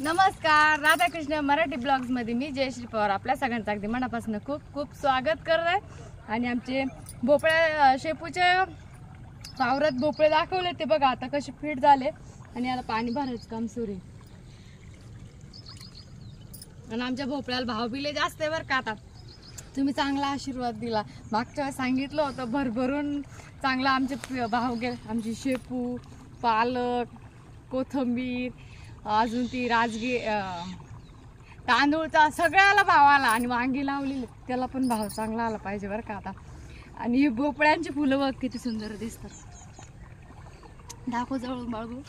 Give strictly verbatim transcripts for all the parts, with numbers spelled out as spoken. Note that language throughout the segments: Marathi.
नमस्कार, राधाकृष्ण मराठी ब्लॉग्स मध्ये मी जयश्री पवार आपल्या सगळ्यांचं अगदी मनापासून खूप खूप स्वागत करत आहे। आणि आमचे भोपळे शेपूचे वावरात भोपळे दाखवले ते बघा आता कसे फिट झाले आणि याला पाणी भरायचं काम सुरू आहे। आणि आमच्या भोपळ्याला भाव बिले जास्त आहे बरं का। आता तुम्ही चांगला आशीर्वाद दिला, मागच्या वेळेस सांगितलं होतं भरभरून चांगला आमचे भाव गेले। आमची शेपू, पालक, कोथिंबीर, अजून ती राजगी तांदूळचा सगळ्याला भाव आला आणि वांगी लावलेली त्याला पण भाव चांगला आला पाहिजे बरं का आता। आणि ही भोपळ्यांची फुलं बघ किती सुंदर दिसतात, दाखव जवळून बाळगू।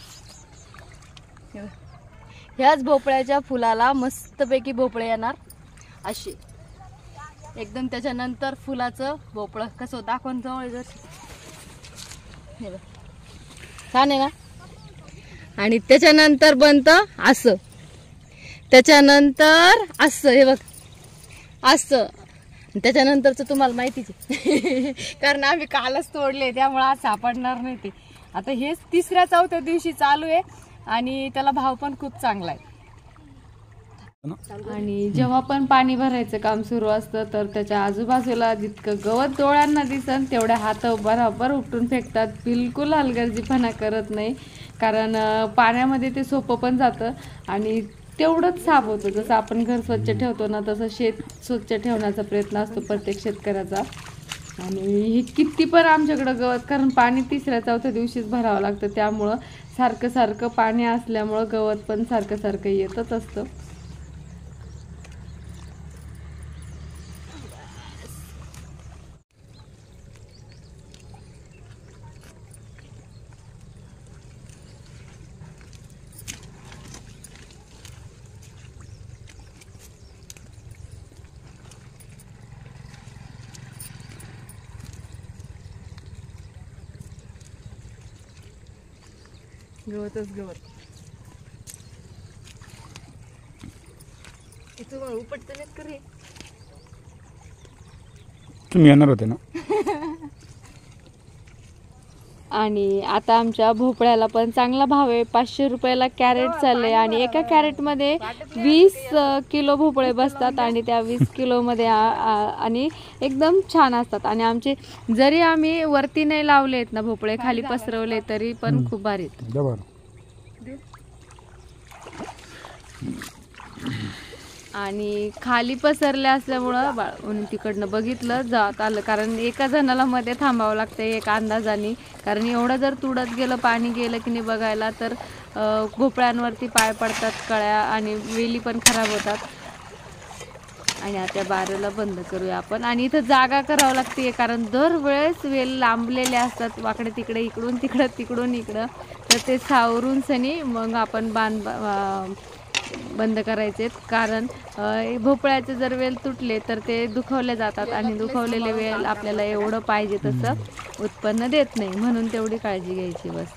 ह्याच भोपळ्याच्या फुलाला मस्तपैकी भोपळे येणार अशी एकदम। त्याच्यानंतर फुलाचं भोपळं कसं दाखवून जवळ जर हे बघ छान आहे ना। आणि त्याच्यानंतर बनतं असं, त्याच्यानंतर असं हे बघ असं, त्याच्यानंतरचं तुम्हाला माहितीच आहे कारण आम्ही कालच तोडले त्यामुळे आज सापडणार नाही ते। आता हेच तिसऱ्या चौथ्या दिवशी चालू आहे आणि त्याला भाव पण खूप चांगला आहे। आणि जेव्हा पण पाणी भरायचं काम सुरू असतं तर त्याच्या आजूबाजूला जितकं गवत डोळ्यांना दिसन तेवढ्या हात बरोबर उपटून फेकतात, बिलकुल हलगर्जीपणा करत नाही। कारण पाण्यामध्ये ते सोपं पण जातं आणि तेवढंच साफ होतं। जसं आपण घर स्वच्छ ठेवतो ना तसं शेत स्वच्छ ठेवण्याचा प्रयत्न असतो प्रत्येक शेतकऱ्याचा। आणि हे किती पण आमच्याकडं गवत, कारण पाणी तिसऱ्या चौथ्या दिवशीच भरावं लागतं त्यामुळं सारखं सारखं पाणी असल्यामुळं गवत पण सारखं सारखं येतच असतं। गवतच गवत उपटतं नाहीत करे। तुम्ही येणार होते ना। आणि आता आमच्या भोपळ्याला पण चांगला भाव आहे, पाचशे रुपयाला कॅरेट चालले। आणि एका कॅरेटमध्ये वीस किलो भोपळे बसतात आणि त्या वीस किलोमध्ये आणि एकदम छान असतात। आणि आमचे जरी आम्ही वरती नाही लावलेत ना भोपळे, खाली पसरवले तरी पण खूप भारी आहेत। आणि खाली पसरले असल्यामुळं म्हणून तिकडनं बघितलं जात आलं, कारण एका जणाला मध्ये थांबावं लागतं एक अंदाजाने। कारण एवढं जर तुडत गेलं पाणी गेलं की नाही बघायला तर भोपळ्यांवरती पाय पडतात, कळ्या आणि वेली पण खराब होतात। आणि आता बारेला बंद करूया आपण। आणि इथं जागा करावं लागते कारण दरवेळेस वेल लांबलेले असतात वाकडे तिकडे, इकडून तिकडं तिकडून इकडं, तर ते सावरून सनी मग आपण बांध बंद करायचे। कारण भोपळ्याचे जर वेल तुटले तर ते दुखवले जातात आणि दुखवलेले वेल आपल्याला एवढं पाहिजे तसं उत्पन्न देत नाही, म्हणून तेवढी काळजी घ्यायची बस।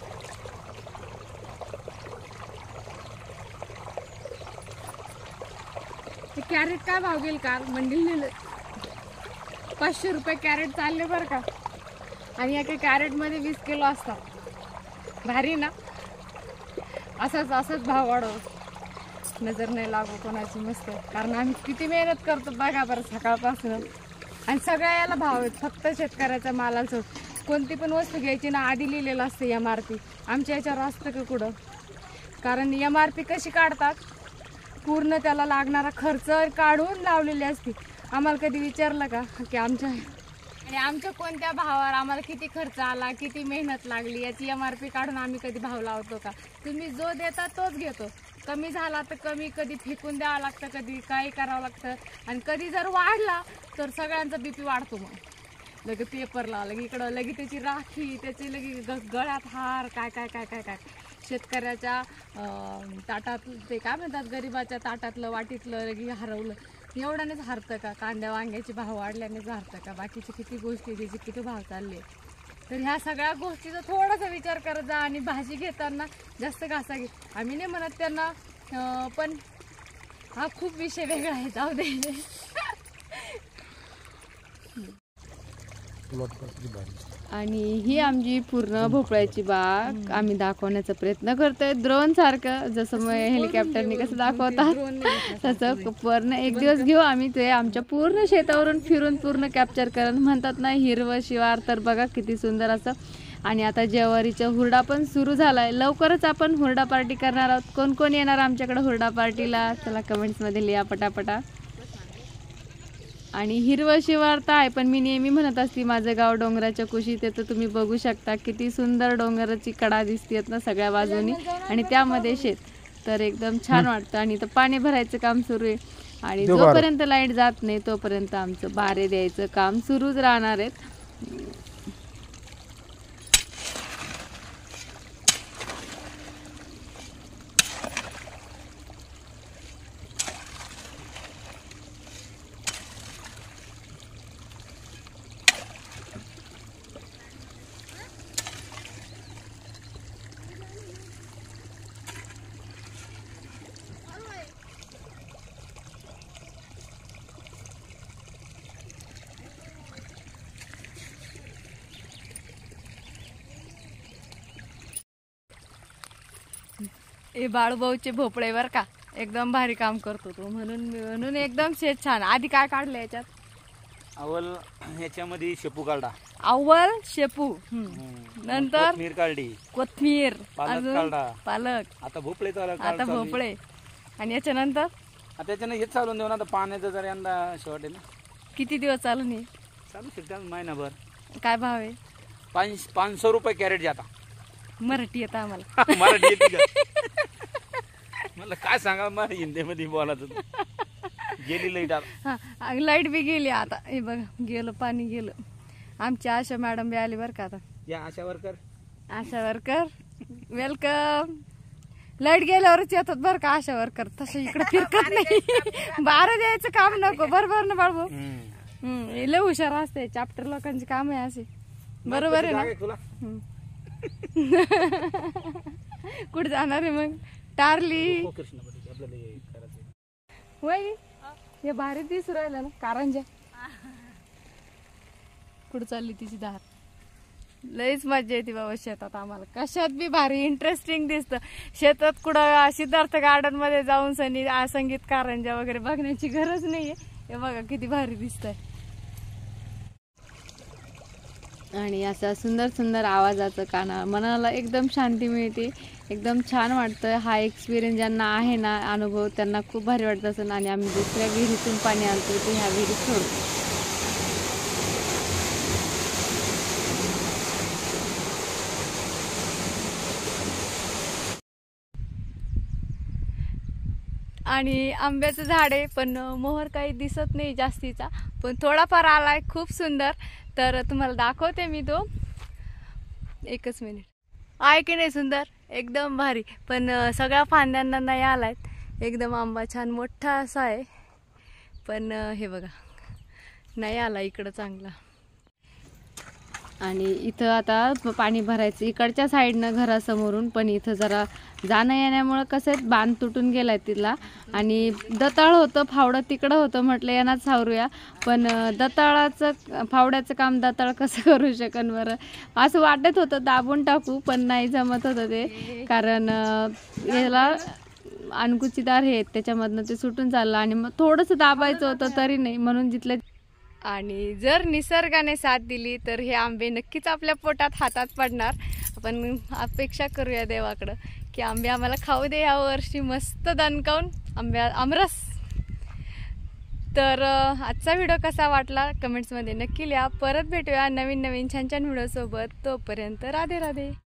कॅरेट काय भाव गेल का मंडीला नेलं, पाचशे रुपये कॅरेट चालले बरं का। आणि एका कॅरेटमध्ये वीस किलो असतात, भारी ना। असंच असंच भाव वाढव, नजर नाही लागू कोणाची मस्त। कारण आम्ही किती मेहनत करतो बघा बरं सकाळपासून, आणि सगळ्या याला भाव आहेत, फक्त शेतकऱ्याच्या मालाचं। कोणती पण वस्तू घ्यायची ना आधी लिहिलेलं असतं एम आर पी, आमच्या याच्यावर असतं का कुठं। कारण एम आर पी कशी काढतात, पूर्ण त्याला लागणारा खर्च काढून लावलेली असते। आम्हाला कधी विचारलं का की आमच्या आणि आमच्या कोणत्या भावावर आम्हाला किती खर्च आला, किती मेहनत लागली याची एम आर पी काढून आम्ही कधी भाव लावतो का? तुम्ही जो देता तोच घेतो, कमी झाला तर कमी, कधी फेकून द्यावं लागतं, कधी काही करावं लागतं। आणि कधी जर वाढला तर सगळ्यांचा बीपी वाढतो, मग लगे पेपर लावला लगे इकडं, लगे त्याची राखी, त्याची लगे गळ्यात हार, काय काय काय काय काय शेतकऱ्याच्या ताटात ते काय म्हणतात, गरिबाच्या ताटातलं वाटीतलं लगे हरवलं। एवढ्यानेच हरतं का? कांद्या वांग्याचे भाव वाढल्यानेच हरतं का? बाकीचे किती गोष्टी त्याचे किती भाव चालले। तर ह्या सगळ्या गोष्टीचा थोडासा विचार करत जा। आणि भाजी घेताना जास्त घासा घे, आम्ही नाही म्हणत त्यांना, पण हा खूप विषय वेगळा आहे, जाऊ दे। आणि ही आमची पूर्ण भोपळ्याची बाग आम्ही दाखवण्याचा प्रयत्न करतोय ड्रोन सारखं, जसं मग हेलिकॉप्टरने कसं दाखवतात तसं पूर्ण एक दिवस घेऊ आम्ही ते आमच्या पूर्ण शेतावरून फिरून पूर्ण कॅप्चर करून. म्हणतात ना हिरवं शिवार, तर बघा किती सुंदर असं. आणि आता ज्वारीचा हुरडा पण सुरू झालाय, लवकरच आपण हुरडा पार्टी करणार आहोत. कोण कोण येणार आमच्याकडे हुरडा पार्टीला चला कमेंट्समध्ये लिहा पटापटा. आणि हिरवं शिवार तर आहे, पण मी नेहमी म्हणत असते माझं गाव डोंगराच्या कुशीत आहे. तर तुम्ही बघू शकता किती सुंदर डोंगराची कडा दिसतेत ना सगळ्या बाजूनी, आणि त्यामध्ये शेत, तर एकदम छान वाटतं. आणि तर पाणी भरायचं काम सुरू आहे, आणि जोपर्यंत लाईट जात नाही तोपर्यंत आमचं बारे द्यायचं काम सुरूच राहणार आहेत. हे बाळूभाऊचे भोपळे बर का, एकदम भारी काम करतो तो, म्हणून म्हणून एकदम शेत छान. आधी काय काढलं याच्यात? अव्वल ह्याच्यामध्ये शेपू काढा, अव्वल शेपू, नंतर कोथिंबीर काढली, कोथिंबीर, पालक अजून काढला, पालक, आता भोपळे चालू, आता भोपळे. आणि याच्यानंतर त्याच्यानं हेच चालून देऊ ना. आता पाण्याचं जर यंदा शेवट आहे ना. किती दिवस चालू नाही? चालू शकता महिनाभर. काय भाव आहे? पाच पाचशे रुपये कॅरेट जाता. मराठी येतं आम्हाला. मराठी येते का? मला काय सांगा, मला हिंदीमध्ये बोलायचं. गेली लाईट आता. हा लाईट बी गेली आता, हे बघा गेलं, पाणी गेलं. आमची आशा मॅडम बी आली बरं का आता. या Asha worker, Asha worker welcome. Light गेल्यावरच येतात बरं का आशा वर्कर, तसं इकडे फिरकत नाही. बारा द्यायचं काम नको, बरोबर ना बाळू? हम्म, लय हुशार असते, चॅप्टर लोकांचे काम आहे असे, बरोबर आहे ना? तुला कुठे जाणार आहे मग? टारली होय, हे भारी दिसू राहिलं ना कारंजा. कुठं चालली तिची धार? लईच मजा येते बाबा शेतात. आम्हाला कशात बी भारी इंटरेस्टिंग दिसतं. शेतात कुठं सिद्धार्थ गार्डन मध्ये जाऊन सनी संगीत कारंजा वगैरे बघण्याची गरज नाहीये. हे बघा किती भारी दिसतंय. आणि असं सुंदर सुंदर आवाजाचं काना मनाला एकदम शांती मिळते, एकदम छान वाटतं. हा एक्सपिरियन्स ज्यांना आहे ना अनुभव, त्यांना खूप भारी वाटत असेल. आणि आम्ही दुसऱ्या विहिरीतून पाणी आणतो ते ह्या विहिरीत सोडतो. आणि आंब्याचं झाड आहे, पण मोहर काही दिसत नाही जास्तीचा, पण थोडाफार आलाय खूप सुंदर. तर तुम्हाला दाखवते मी तो. एकच मिनिट. आहे की नाही सुंदर? एकदम भारी. पण सगळ्या फांद्यांना नाही आलायत. एकदम आंबा छान मोठा असा आहे, पण हे बघा नाही आला इकडं चांगला. आणि इथं आता पाणी भरायचं इकडच्या साईडनं घरासमोरून, पण इथं जरा जाणं येण्यामुळं कसं आहे बांध तुटून गेलाय तिला. आणि दताळ होतं, फावडं तिकडं होतं, म्हटलं यांनाच सावरूया. पण दताळाचं फावड्याचं काम दताळ कसं करू शकन बरं, असं वाटत होतं दाबून टाकू, पण नाही जमत होतं ते. कारण याला अनुकुचीदार हे त्याच्यामधनं ते सुटून चाललं, आणि मग थोडंसं दाबायचं होतं तरी नाही, म्हणून जिथलं. आणि जर निसर्गाने साथ दिली तर हे आंबे नक्कीच आपल्या पोटात हातात पडणार. आपण अपेक्षा करूया देवाकडं की आंबे आम्हाला खाऊ दे या वर्षी मस्त दणकावून आंब्या आमरस. तर आजचा व्हिडिओ कसा वाटला कमेंट्समध्ये नक्की लिहा. परत भेटूया नवीन नवीन छान छान व्हिडिओसोबत. तोपर्यंत राधे राधे.